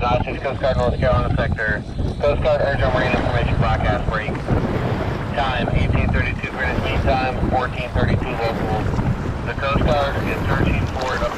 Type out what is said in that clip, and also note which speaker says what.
Speaker 1: United States Coast Guard North Carolina Sector. Coast Guard urgent marine information broadcast break. Time 1832 Greenwich Mean Time, 1432 local. The Coast Guard is searching for